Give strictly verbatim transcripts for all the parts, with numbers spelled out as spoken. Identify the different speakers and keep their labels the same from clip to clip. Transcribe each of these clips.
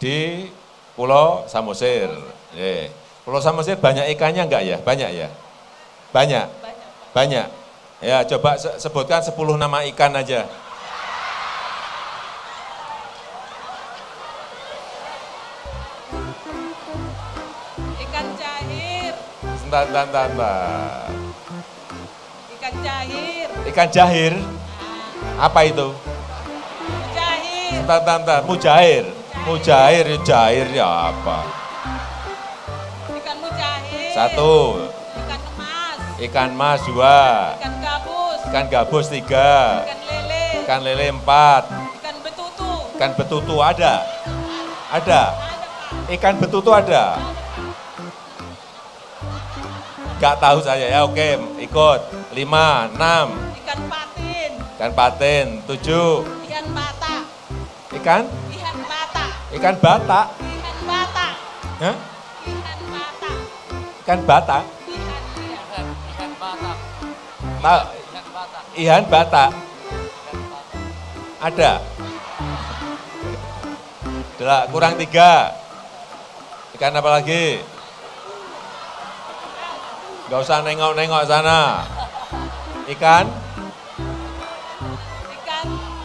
Speaker 1: di Pulau Samosir. Eh, Pulau Samosir banyak ikannya enggak ya? Banyak ya? Banyak? Banyak. Ya, coba sebutkan sepuluh nama ikan aja.
Speaker 2: Ikan cahir.
Speaker 1: Sebentar, sebentar, sebentar.
Speaker 2: Ikan cahir.
Speaker 1: Ikan jahir? Apa itu?
Speaker 2: Mujair.
Speaker 1: Sebentar, sebentar, sebentar. Mujair. Mujair, jair ya apa?
Speaker 2: Ikan mujair.
Speaker 1: Satu.
Speaker 2: Ikan emas.
Speaker 1: Ikan mas dua.
Speaker 2: Ikan gabus.
Speaker 1: Ikan gabus tiga.
Speaker 2: Ikan lele.
Speaker 1: Ikan lele empat.
Speaker 2: Ikan betutu.
Speaker 1: Ikan betutu ada? Ada?
Speaker 2: Ada, Pak.
Speaker 1: Ikan betutu ada? Gak tahu saya ya, oke ikut. Lima, enam.
Speaker 2: Ikan patin.
Speaker 1: Ikan patin. Tujuh.
Speaker 2: Ikan bata.
Speaker 1: Ikan?
Speaker 2: Ikan bata.
Speaker 1: Ikan batak.
Speaker 2: Ikan bata.
Speaker 1: Hah?
Speaker 2: Ikan bata.
Speaker 1: Ikan batak?
Speaker 2: Ikan ikan.
Speaker 3: Ikan batak.
Speaker 1: Tahu?
Speaker 3: Ikan batak.
Speaker 1: Ikan batak? Ada? Adalah, kurang tiga. Ikan apa lagi? Gak usah nengok-nengok sana. Ikan?
Speaker 2: Ikan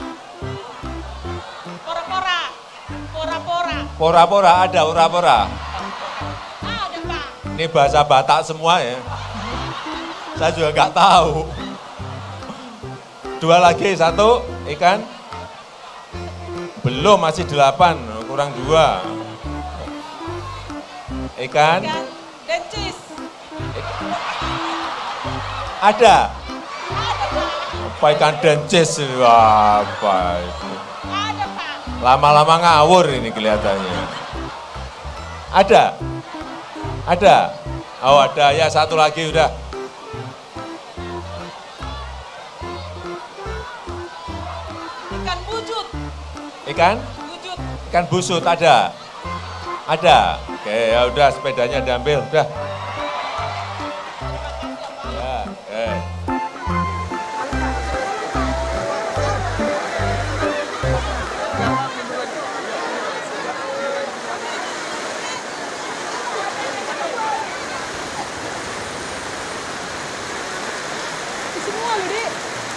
Speaker 2: pora-pora. Pora-pora.
Speaker 1: Pora-pora ada, pora-pora.
Speaker 2: Ada, Pak.
Speaker 1: Ini bahasa Batak semua ya. Saya juga nggak tahu. Dua lagi, satu, ikan. Belum, masih delapan, kurang dua. Ikan.
Speaker 2: Ikan dencis.
Speaker 1: Ada.
Speaker 2: Ada, Pak.
Speaker 1: Apa ikan dencis? Apa itu?
Speaker 2: Ada, Pak.
Speaker 1: Lama-lama ngawur ini kelihatannya. Ada? Ada? Oh ada, ya satu lagi udah.
Speaker 2: Ikan bujut.
Speaker 1: Ikan?
Speaker 2: Bujut.
Speaker 1: Ikan busut ada? Ada? Oke ya udah sepedanya diambil, udah. Ya, oke.
Speaker 2: Semua loh, Dek.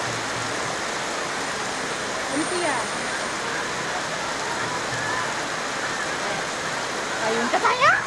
Speaker 2: Nanti ya. Ayun ke saya.